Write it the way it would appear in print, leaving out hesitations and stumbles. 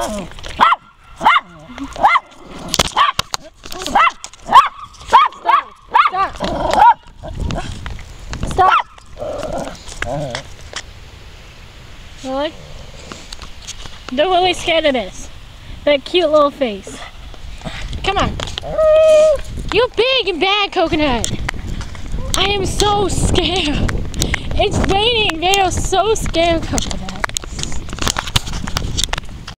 Stop. Look. Don't really scared of this. That cute little face. Come on. You're big and bad, Coconut. I am so scared. It's raining. They are so scared, Coconut.